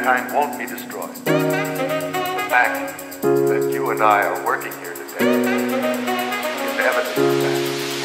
mankind won't be destroyed. The fact that you and I are working here today is evidence of that.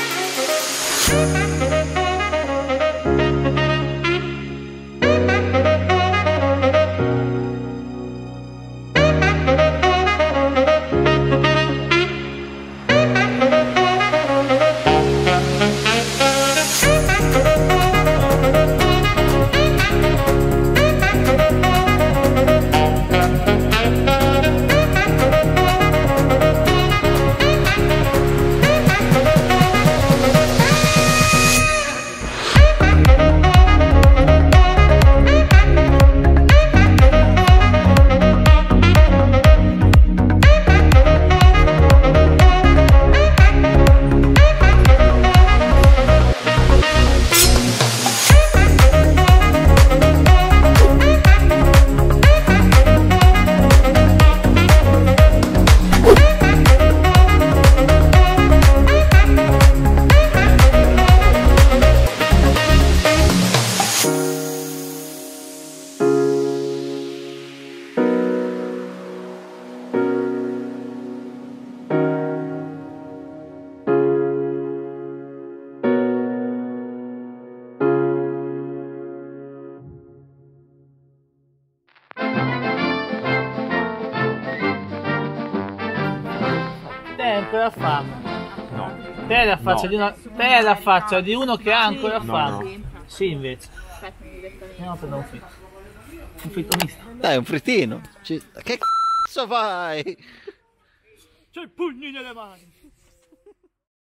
Te hai ancora fame? No. Te hai la faccia, te hai la faccia di uno che ha ancora No, fame. no. Sì, invece. Andiamo a prendere un fritto. Un fritto misto. Dai, un frittino. Che cazzo fai? C'ho i pugni nelle mani.